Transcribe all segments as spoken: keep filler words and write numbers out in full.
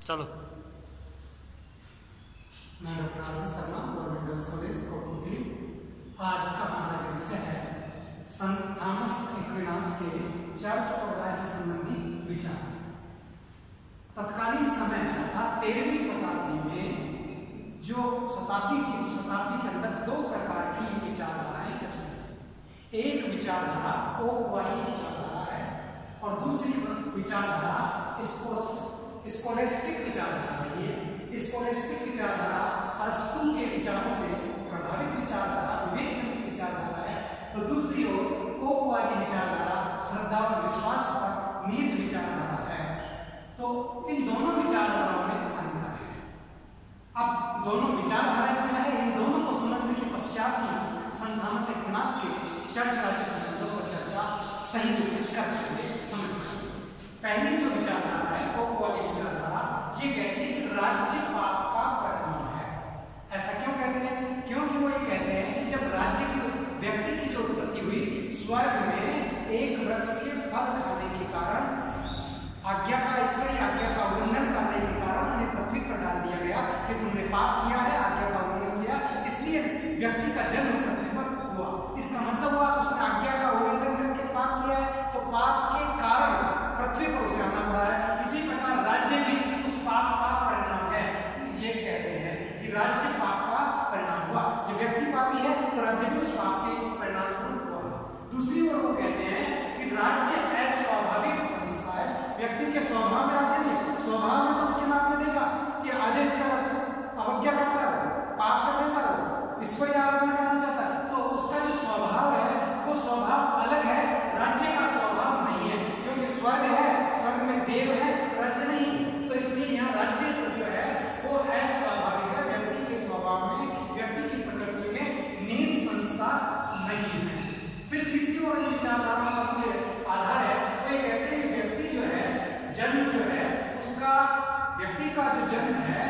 चलो। मैं doctor Ashish Sharma, government girls college Kotputli. आज का हमारा जो विषय है संत थॉमस एक्विनास के चर्च और राज्य संबंधी विचार। तत्कालीन समय में अर्थात तेरहवीं शताब्दी में जो शताब्दी थी, उस शताब्दी के अंदर दो प्रकार की विचारधाराएं प्रचलित। एक विचारधारा ओकवादी विचारधारा है और दूसरी विचारधारा स्कोलेस्टिक विचारधारा रही है। स्कोलेस्टिक विचारधारा अरस्तु के विचारों से प्रभावित विचारधारा, विवेकजनित विचारधारा है, तो दूसरी ओर ओकवादी विचारधारा श्रद्धा और विश्वास पर नींव विचारधारा है। तो इन दोनों विचारधाराओं में अंतर है। अब दोनों विचारधाराएं क्या है, इन दोनों को समझने के पश्चात ही संत थॉमस एक्विनास के चर्च राज्य संबंधों पर चर्चा सही करते हुए समझ। पहली जो विचारधारा है ओकवादी विचारधारा, ये कहती है कि राज्य पाप का परिणाम है। ऐसा क्यों कहते हैं? क्योंकि वो ये कहते हैं कि जब राज्य की व्यक्ति की जो उत्पत्ति हुई, स्वर्ग में एक वृक्ष के फल खाने के कारण, आज्ञा का ईश्वरीय आज्ञा का उल्लंघन करने के कारण उन्हें पृथ्वी पर डाल दिया गया कि तुमने पाप किया है, आज्ञा का उल्लंघन किया, इसलिए व्यक्ति का जन्म पृथ्वी पर हुआ। इसका मतलब हुआ उसने आज्ञा का उल्लंघन करके पाप किया है, तो पाप के कारण पृथ्वी पर उसे आना पड़ा है। इसी प्रकार राज्य भी उस पाप का परिणाम है। ये कहते हैं कि राज्य पाप का परिणाम हुआ। जब व्यक्ति पापी है तो राज्य भी उस पाप के परिणाम स्वरूप हुआ। दूसरी ओर वो कहते हैं कि राज्य अस्वाभाविक संस्था है। व्यक्ति के स्वभाव में राज्य नहीं, स्वभाव में तो उसके बाप ने देखा कि आदेश का अवज्ञा करता है, पाप कर देता है, ईश्वरीय आराधना करना चाहता है, तो उसका जो स्वभाव है वो स्वभाव अलग है, राज्य का स्वभाव नहीं है। क्योंकि स्वर्ग है, स्वर्ग में देव है, राज्य नहीं, तो इसलिए यहाँ राज्य जो है वो अस्वाभाविक है। व्यक्ति के स्वभाव में, व्यक्ति की प्रकृति में नींव संस्था नहीं है। फिर तीसरी ओर विचारधारा का मुख्य आधार है, वो ये कहते हैं कि व्यक्ति जो है, जन्म जो है उसका, व्यक्ति का जो जन्म है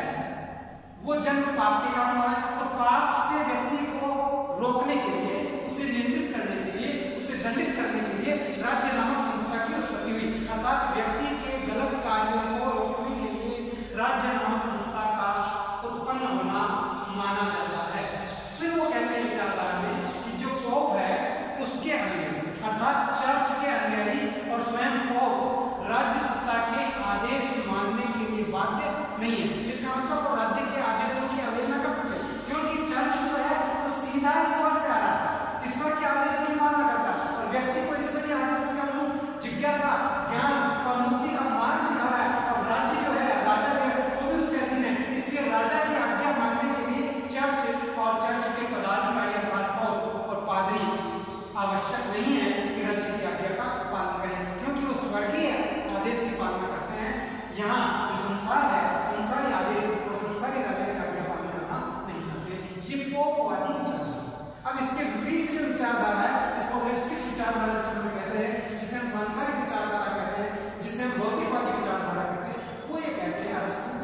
वो जन्म पाप के कारण हुआ है। तो पाप से व्यक्ति को रोकने के लिए, उसे नियंत्रित करने के लिए, उसे दंडित करने के लिए राज्य नामक संस्था की उत्पत्ति हुई। अर्थात व्यक्ति के गलत कार्यों को रोकने के लिए राज्य नामक संस्था का उत्पन्न होना माना जाता है। फिर वो कहते हैं विचारधारा में कि जो पोप है उसके अनुयायी, अर्थात चर्च के अनुयायी और स्वयं पोप राज्य सत्ता के आदेश मानने के लिए बाध्य नहीं है। इसका मतलब वो राज्य के आदेशों की अवहेलना कर सकते, क्योंकि चर्च जो है वो सीधा ईश्वर से आ रहा है, ईश्वर के आदेश की पालना करता है और व्यक्ति को ईश्वरीय आदेशों के अनुरूप जिज्ञासा, ज्ञान और मुक्ति का मार्ग दिखा रहा है। और राज्य जो है, राजा जो है वो भी उसके अधीन है। इसलिए राजा की आज्ञा मानने के लिए चर्च और चर्च के पदाधिकारी अर्थात पोप और पादरी आवश्यक नहीं है कि राज्य की आज्ञा का पालन करें, क्योंकि वो स्वर्गीय आदेश की पालना करते हैं। यहाँ जो संसार है, संसारी आदेश और संसारी राजा की आज्ञा पालन करना नहीं चाहते। ये पोपवादी विचारधारा। अब इसके विपरीत जो विचारधारा है, इसको स्कोलेस्टिक विचारधारा जिसे हम कहते हैं, जिसे हम सांसारिक विचारधारा कहते हैं, जिसे हम भौतिकवादी विचारधारा कहते हैं, वो ये कहते हैं अरस्तु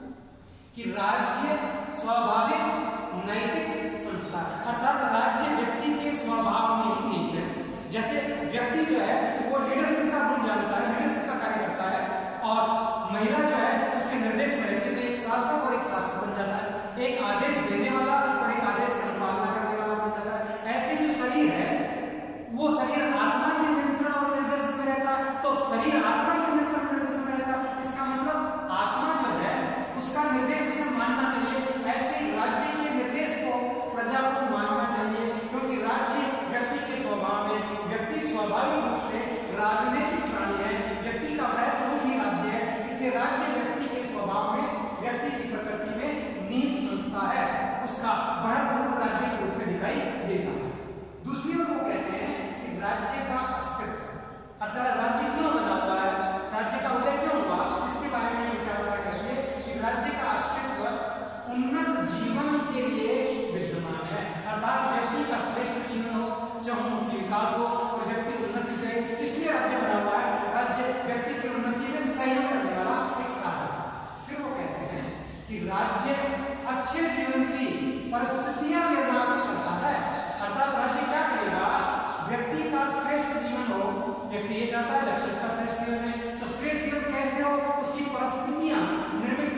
कि राज्य स्वाभाविक नैतिक संस्था, अर्थात राज्य व्यक्ति के स्वभाव में ही निहित है। जैसे व्यक्ति जो है वो लीडरशिप का गुण जानता है, लीडरशिप का कार्य करता है, और महिला जो है उसके निर्देश में रहती है, तो एक शासक और एक शासक बन जाता है, एक आदेश देने वाला और एक आदेश की अनुपालना करने वाला बन जाता है। ऐसे जो शरीर है वो शरीर आत्मा के नियंत्रण और निर्देशन में रहता है, तो शरीर आत्मा के नियंत्रण और निर्देशन में रहता है। इसका मतलब आत्मा जो है उसका निर्देश उसे मानना चाहिए। ऐसे ही राज्य के निर्देश को प्रजा को मानना चाहिए, क्योंकि राज्य व्यक्ति के स्वभाव में, व्यक्ति स्वाभाविक रूप से राजनीतिक प्राणी है, व्यक्ति का वृहत रूप ही राज्य है। इसलिए राज्य व्यक्ति के स्वभाव में, व्यक्ति की प्रकृति में नींव संस्था है, उसका वृहत रूप राज्य के रूप में दिखाई देगा। दूसरी ओर वो कहते हैं कि राज्य का अस्तित्व, अर्थात राज्य क्यों बना हुआ है, राज्य का उदय क्यों हुआ, इसके बारे में विचारधारा कहती है कि राज्य का अस्तित्व उन्नत जीवन के लिए विद्यमान है। अर्थात व्यक्ति का श्रेष्ठ जीवन हो, चहुमुखी विकास हो और व्यक्ति उन्नति करे, इसलिए राज्य बना हुआ है। राज्य व्यक्ति की उन्नति में सहयोग करने वाला एक साधन। फिर वो कहते हैं कि राज्य अच्छे जीवन की परिस्थितियां निर्माण करता है। अर्थात राज्य क्या करेगा, व्यक्ति का श्रेष्ठ जीवन हो, व्यक्ति ये चाहता है लक्ष्य उसका श्रेष्ठ जीवन है, तो श्रेष्ठ जीवन कैसे हो, उसकी परिस्थितियां निर्मित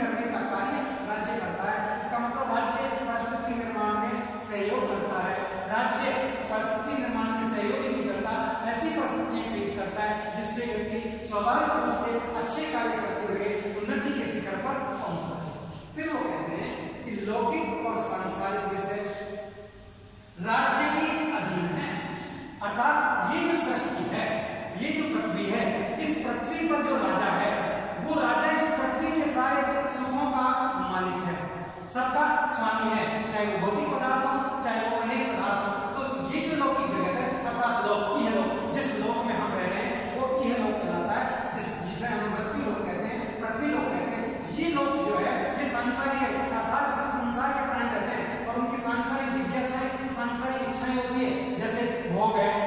लौकिक और सांसारिक विषय राज्य के अधीन है। अर्थात ये जो सृष्टि है, ये जो पृथ्वी है, इस पृथ्वी पर जो राजा है वो राजा इस पृथ्वी के सारे सुखों का मालिक है, सबका स्वामी है, चाहे वो भौतिक पदार्थ हो चाहे वो अनेक पदार्थ हो। तो ये जो लौकिक जगत है अर्थात लोक, यह लोक, जिस लोक में हम रह रहे हैं वो यह लोक कहलाता है, जिस जिसे हम पृथ्वी लोक कहते हैं, पृथ्वी लोक कहते हैं। ये लोक जो है ये सांसारिक है, अर्थात इसमें संसार के प्राणी रहते हैं और उनकी सांसारिक जिज्ञासाएं, सांसारिक इच्छाएं होती है, जैसे भोग है,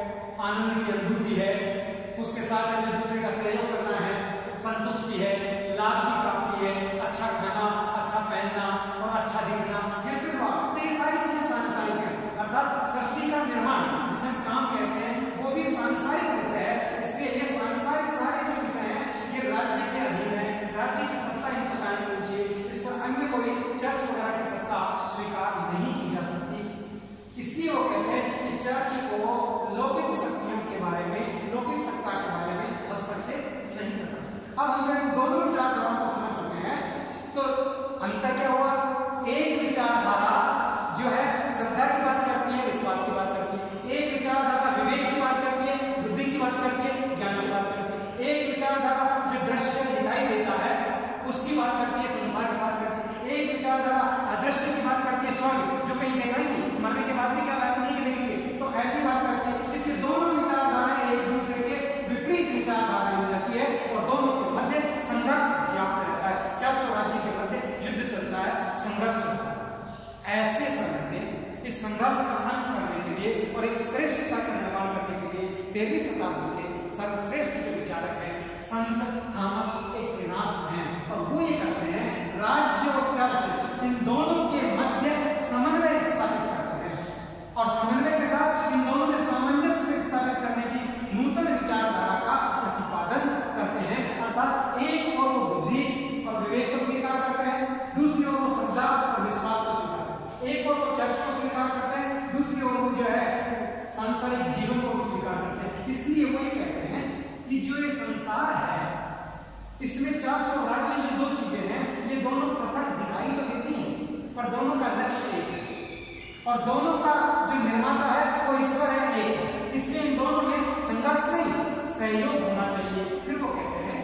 आनंद की अनुभूति है, उसके साथ जो दूसरे का सहयोग करना है, संतुष्टि है, लाभ की प्राप्ति है, अच्छा खाना, अच्छा पहनना और अच्छा दिखना, ये उसके स्वभाव। तो ये सारी चीजें सांसारिक है। अर्थात सृष्टि का निर्माण जिसे हम काम कहते हैं वो भी सांसारिक विषय है। इसलिए ये सांसारिक सारे जो विषय हैं ये राज्य के अधीन है, राज्य की सत्ता इनको कायम होनी चाहिए, इस पर अन्य कोई चर्च वगैरह की सत्ता स्वीकार नहीं की जा सकती। इसलिए वो कहते हैं कि चर्च को लौकिक शक्तियों के बारे में, लौकिक सत्ता के बारे में हस्तक्षेप नहीं करना चाहिए। अब हम जब दोनों विचारधाराओं को समझ चुके हैं तो अंतर क्या हुआ? एक विचारधारा जो है श्रद्धा की बात करती है, विश्वास की बात करती है, एक विचारधारा विवेक की बात करती है, बुद्धि की बात करती है, ज्ञान की बात करती है, एक विचारधारा जो दृश्य दिखाई देता है उसकी बात करती है, संसार की बात करती है, एक विचारधारा अदृश्य की बात करती है, स्वर्ग जो कहीं देखा ही नहीं, मरने के बाद भी क्या नहीं देखेंगे, तो ऐसी बात करती है। इसलिए दोनों विचारधाराएं एक दूसरे के विपरीत विचारधाराएं हो जाती है और दोनों के मध्य संघर्ष व्याप्त रहता है। चर्च और राज्य के मध्य युद्ध चलता है, संघर्ष चलता है। ऐसे समय में इस संघर्ष का अंत करने के लिए और एक श्रेष्ठता का निर्माण करने के लिए तेरहवीं शताब्दी के सर्वश्रेष्ठ जो विचारक हैं संत थॉमस एक्विनास हैं और वो ये करते हैं राज्य और चर्च इन दोनों के मध्य समन्वय स्थापित करते हैं और समन्वय के साथ इन दोनों में सामंजस्य स्थापित करने की नूतन विचारधारा का प्रतिपादन करते हैं। अर्थात एक और वो बुद्धि और विवेक को स्वीकार करते हैं, दूसरी ओर वो श्रद्धा और विश्वास को स्वीकार करते हैं। एक और वो चर्च को स्वीकार करते हैं, दूसरी ओर वो जो है सांसारिक जीवन को भी स्वीकार करते हैं। इसलिए वो ये कहते हैं कि जो ये संसार है इसमें चर्च और राज्य में दो चीजें हैं, ये दोनों पृथक दिखाई तो देती हैं पर दोनों का लक्ष्य एक है और दोनों का जो निर्माता है वो ईश्वर है, एक है। इसलिए इन दोनों में संघर्ष नहीं, सहयोग होना चाहिए। फिर वो कहते हैं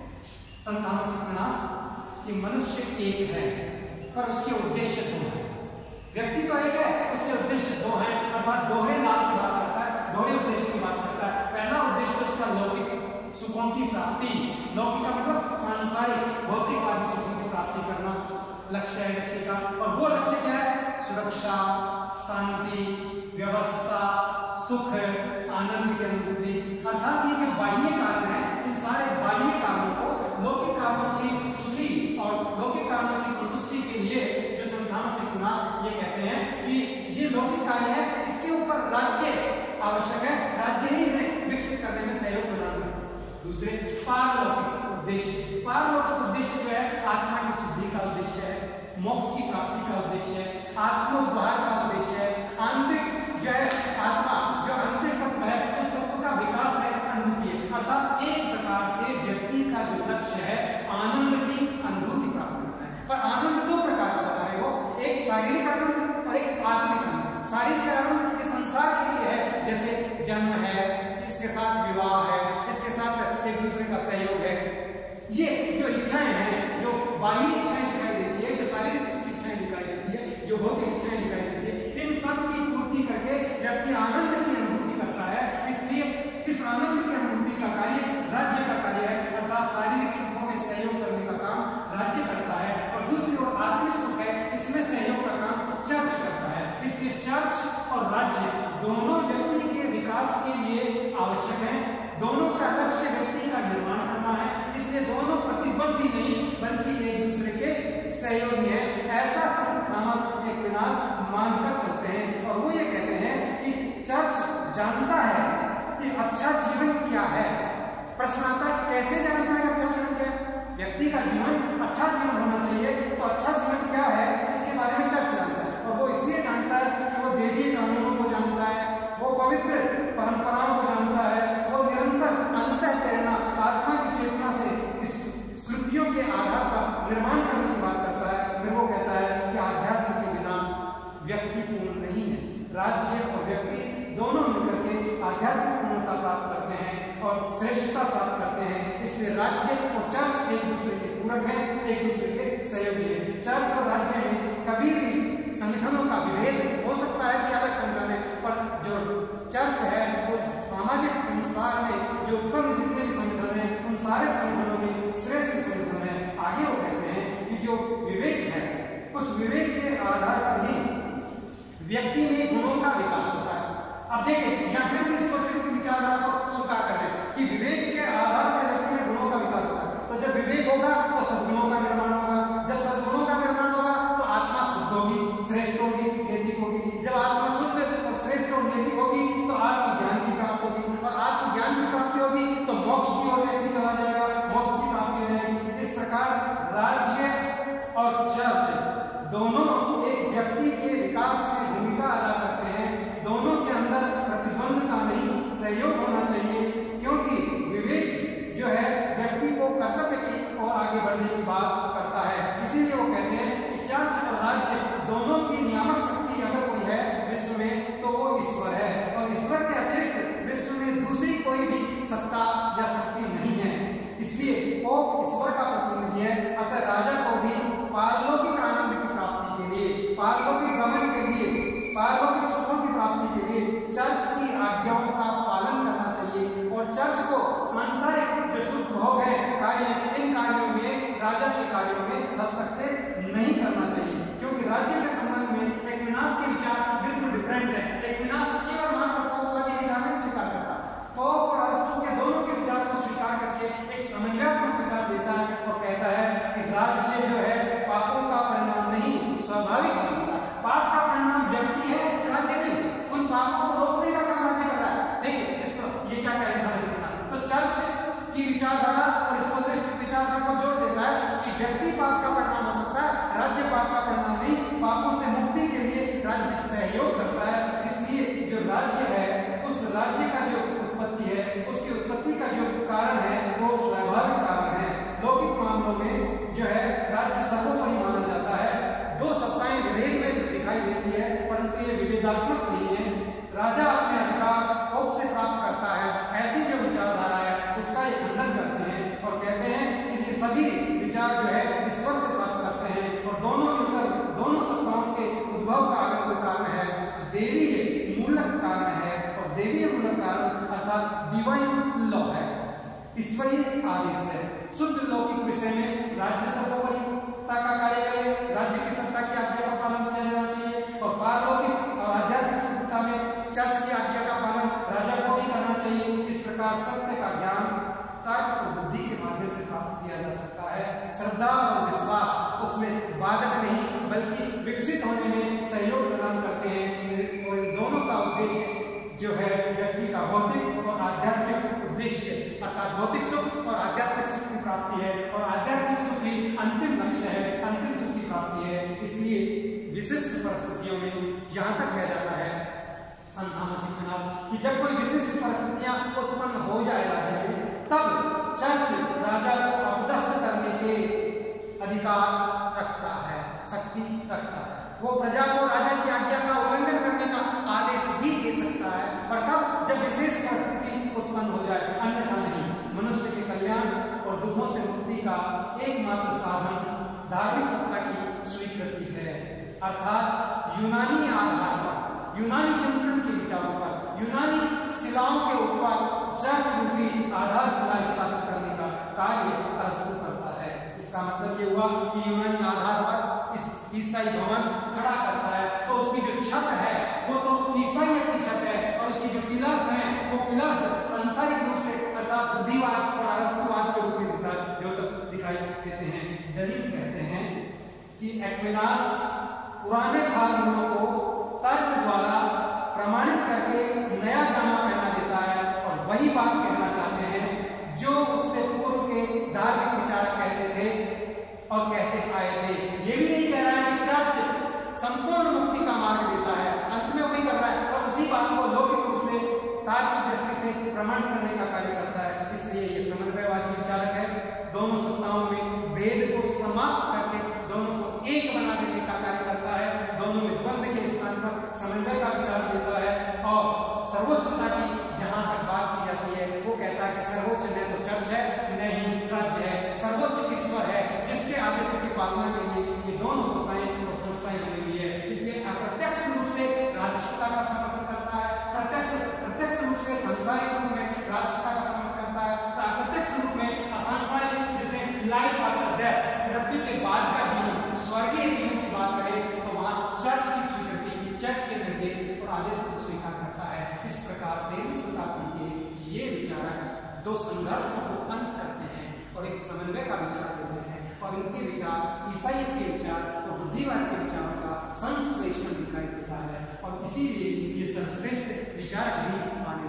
संत थॉमस एक्विनास कि मनुष्य एक है पर उसके उद्देश्य दो हैं। व्यक्ति तो एक है, उसके उद्देश्य दो हैं, अर्थात दोहरे लाभ की बात करता है, दोहरे उद्देश्य की बात करता है। पहला उद्देश्य उसका लौकिक सुखों की प्राप्ति, लौकिक का मतलब सांसारिक भौतिक आदि सुखों की प्राप्ति करना लक्ष्य है व्यक्ति का। और वो लक्ष्य क्या है? सुरक्षा, शांति, व्यवस्था, सुख, आनंद की अनुभूति। अर्थात ये जो बाह्य कार्य है इन सारे बाह्य कार्यों को लौकिक कार्यों की सुखी और लौकिक कार्यों की संतुष्टि के लिए जो संत थॉमस एक्विनास ये कहते हैं कि ये लौकिक कार्य है, इसके ऊपर राज्य आवश्यक है, राज्य ही इन्हें विकसित करने में सहयोग प्रदान करता है। दूसरे पारलौकिक उद्देश्य, पारलौकिक उद्देश्य जो है आत्मा की शुद्धि का उद्देश्य है, मोक्ष की प्राप्ति का उद्देश्य है, आत्मोद्धार का उद्देश्य है, आंतरिक जो है आत्मा जो आंतरिक तत्व है उस तत्व का विकास है, अनुभूति है। अर्थात एक प्रकार से व्यक्ति का जो लक्ष्य है आनंद की अनुभूति प्राप्त करना है। पर आनंद दो प्रकार का बता रहे हो, एक शारीरिक आनंद और एक आत्मिक आनंद। शारीरिक आनंद इस संसार के लिए है, जैसे जन्म है, इसके साथ विवाह है, इसके साथ एक दूसरे का सहयोग है। ये जो इच्छाएं हैं, जो बाह्य इच्छाएं दिखाई देती है, जो शारीरिक सुख इच्छाएं दिखाई देती है, जो भौतिक इच्छाएं दिखाई देती है, इन सब की पूर्ति करके व्यक्ति आनंद की अनुभूति करता है। इसलिए इस आनंद की अनुभूति का कार्य राज्य का कार्य है, अर्थात शारीरिक सुखों में सहयोग करने का काम राज्य करता है और दूसरी ओर आत्मिक सुख है, इसमें सहयोग का काम चर्च करता है। इसलिए चर्च और राज्य दोनों व्यक्ति के विकास के लिए आवश्यक है, दोनों का लक्ष्य व्यक्ति का निर्माण करना है। इसलिए दोनों प्रतिद्वंदी नहीं बल्कि एक दूसरे के सहयोगी है, ऐसा संत थॉमस एक्विनास मानकर चलते हैं। और वो ये कहते हैं कि चर्च जानता है कि अच्छा जीवन क्या है। प्रश्न आता है कैसे जानता है कि अच्छा जीवन क्या है? व्यक्ति का जीवन अच्छा जीवन होना चाहिए, तो अच्छा जीवन क्या है इसके बारे में चर्च जानता है। और वो इसलिए जानता है कि वो देवी कानूनों को जानता है, वो पवित्र परंपराओं को जानता है, वो निरंतर अंतः प्रेरणा आत्मा की चेतना से इस श्रुतियों के आधार पर निर्माण करने की बात करता है। फिर वो कहता है कि व्यक्ति पूर्ण नहीं है। राज्य और व्यक्ति दोनों मिलकर के आध्यात्मिक पूर्णता प्राप्त करते हैं और श्रेष्ठता प्राप्त करते हैं। इसलिए राज्य और चर्च एक दूसरे के पूरक हैं, एक दूसरे के सहयोगी हैं। चर्च और राज्य में कभी भी संगठनों का विभेद हो सकता है कि अलग संगठन है, पर जो चर्च है वो सामाजिक संसार में जो उत्पन्न जितने भी संगठन हैं उन सारे संगठनों में श्रेष्ठ संगठन है। आगे वो कहते हैं कि जो विवेक है उस विवेक के आधार पर ही व्यक्ति में गुणों का विकास होता है। अब देखिए यहाँ फिर भी इसको विचारधारा को स्वीकार कर रहे हैं कि विवेक के आधार पर व्यक्ति में गुणों का विकास होता है। तो जब विवेक होगा तो सद्गुणों का निर्माण होगा, जब सद्गुणों का निर्माण होगा तो आत्मा शुद्ध होगी, श्रेष्ठ होगी, नैतिक होगी। जब आत्मा शुद्ध और श्रेष्ठ और नैतिक होगी तो आत्मज्ञान की प्राप्ति होगी, और आत्मज्ञान की प्राप्ति होगी तो मोक्ष की ओर व्यक्ति चला जाएगा, मोक्ष की प्राप्ति हो जाएगी। इस प्रकार राज्य और चर्च दोनों एक व्यक्ति के विकास में भूमिका अदा करते हैं। दोनों के अंदर प्रतिद्वंद का नहीं सहयोग होना चाहिए, क्योंकि विवेक जो है व्यक्ति को कर्तव्य की ओर आगे बढ़ने की बात करता है। इसीलिए वो कहते हैं कि चर्च और राज्य दोनों की नियामक शक्ति अगर कोई है विश्व में तो वो ईश्वर है, और ईश्वर के अतिरिक्त विश्व में दूसरी कोई भी सत्ता या शक्ति नहीं है। इसलिए वो ईश्वर का प्रतिनिधि है। अतः राजा को भी पारलौकिक आनंद की प्राप्ति के लिए, पारलौकिक गमन के लिए, पारलौकिक सुखों की प्राप्ति के लिए चर्च की आज्ञाओं का पालन करना चाहिए, और चर्च को सांसारिक जो सुख भोग है कार्य, इन कार्यों में, राजा के कार्यों में हस्तक्षेप नहीं करना चाहिए, क्योंकि राज्य के संबंध में एक विनाश के विचार बिल्कुल डिफरेंट है। एक विनाश केवल मात्र पोपवादी विचार नहीं स्वीकार करता, पोप और अरिस्टो के दोनों के विचार को स्वीकार करके एक समन्वयात्मक विचार देता है और कहता है कि राज्य जो है पापों का परिणाम नहीं, स्वाभाविक संस्था। पाप का परिणाम व्यक्ति है, राज्य नहीं। उन पापों को रोकने का काम राज्य कर रहा है। देखिए इसको ये क्या कह रहा है, तो चर्च की विचारधारा और इसको विचारधारा को जोड़ देता है कि व्यक्ति पाप का परिणाम हो सकता है, राज्य पाप का परिणाम नहीं। पापों से मुक्ति के लिए राज्य सहयोग करता है। इसलिए जो राज्य है उस राज्य का जो उत्पत्ति है, उसकी उत्पत्ति का जो कारण है वो स्वाभाविक कारण है। लौकिक मामलों में जो है राज्य सर्वोपरि माना जाता है। दो सत्ताएं विभेद में दिखाई देती है, परंतु ये विभेदात्मक नहीं है। राजा अपने अधिकार पोप से प्राप्त करता है, ऐसी जो विचारधारा है उसका ये खंडन करते हैं और कहते हैं कि ये सभी विचार जो है ईश्वर से प्राप्त करते हैं, और दोनों मिलकर दोनों सत्ताओं के उद्भव का अगर कोई कारण है तो देवीय मूलक कारण है, और देवीय मूलक कारण अर्थात डिवाइन लॉ है, ईश्वरीय आदेश है। शुद्ध लौकिक विषय में राज्य सर्वोपरिता का कार्य करे, राज्य की सत्ता की आज्ञा का पालन किया जाना चाहिए, और पारलौकिक और आध्यात्मिक शुद्धता में चर्च की आज्ञा का पालन राजा को भी करना चाहिए। इस प्रकार सत्य का ज्ञान तर्क और बुद्धि के माध्यम से प्राप्त किया जा सकता है। श्रद्धा और विश्वास उसमें बाधक नहीं बल्कि विकसित होने में सहयोग प्रदान करते हैं, और इन दोनों का उद्देश्य जो है व्यक्ति का भौतिक और आध्यात्मिक उद्देश्य अर्थात भौतिक सुख और आध्यात्मिक सुख की प्राप्ति है, और आध्यात्मिक सुख ही अंतिम लक्ष्य है, अंतिम सुख की प्राप्ति है। इसलिए विशिष्ट परिस्थितियों में यहाँ तक कहा जाता है संत थॉमस एक्विनास कि जब कोई विशिष्ट परिस्थितियां उत्पन्न हो जाए राज्य में, तब चर्च राजा को अपदस्थ करने के अधिकार रखता है, शक्ति रखता है। वो प्रजा को राजा की आज्ञा का उल्लंघन करने का आदेश भी दे सकता है, पर कब? जब विशेष परिस्थिति उत्पन्न हो जाए, अन्यथा नहीं। मनुष्य के कल्याण और दुखों से मुक्ति का एकमात्र साधन धार्मिक सत्ता की स्वीकृति है, अर्थात यूनानी आधार पर, यूनानी चिंतन के विचारों पर, यूनानी शिलाओं के ऊपर चर्च रूपी आधारशिला स्थापित करने का कार्य अरस्तु करता है। इसका मतलब ये हुआ कि यूनानी आधार पर इस ईसाई भवन खड़ा करता है, तो उसकी जो छत है वो तो ईसाइयत की छत है, और उसकी जो पिलर्स हैं वो पिलर्स सांसारिक रूप से अर्थात बुद्धिवाद और अरस्तुवाद के रूप में दिखाई देते हैं। दलील कहते हैं कि एक्विनास पुराने फार्मूलों को तर्क द्वारा प्रमाणित करके नया जामा पहना देता है, और वही बात कहना चाहते हैं जो उससे पूर्व के धार्मिक विचारक कहते थे और कहते आए थे। ये भी यही कह रहा है कि चर्च संपूर्ण मुक्ति का मार्ग देता है, अंत में वही कर रहा है, और उसी बात को लौकिक रूप से तार्किक दृष्टि से प्रमाणित करने का कार्य करता है। इसलिए ये समन्वयवादी विचारक है, दोनों सत्ताओं में भेद को समाप्त करके दोनों को एक बना देने का कार्य करता है, दोनों में द्वंद्व के स्थान पर समन्वय का विचार देता है। और सर्वोच्चता की जहां तक बात की जाती है वो कहता है कि सर्वोच्च न तो चर्च है न ही राज्य है, सर्वोच्च ईश्वर है जिसके आदेशों की पालना के लिए ये दोनों सत्ताएं और संस्थाएं बनी हुई है। इसलिए अप्रत्यक्ष रूप से राजसत्ता का समर्थन करता है, प्रत्यक्ष प्रत्यक्ष रूप से सांसारिक रूप में राजसत्ता का समर्थन करता है, तो अप्रत्यक्ष रूप में असंसारिक जैसे लाइफ आफ्टर डेथ, मृत्यु के बाद का जीवन, स्वर्गीय जीवन की बात करें तो वहां चर्च की स्वीकृति, चर्च के निर्देश और आदेशों को स्वीकार करता है। इस प्रकार तेरहवीं शताब्दी के ये विचारक दो संघर्षों को अंत करते हैं और एक समन्वय का विचार देते हैं, और इनके विचार ईसाइयत के विचार और बुद्धिवाद के विचारों का संश्लेषण दिखाई देता है, और इसीलिए ये सर्वश्रेष्ठ विचार भी माने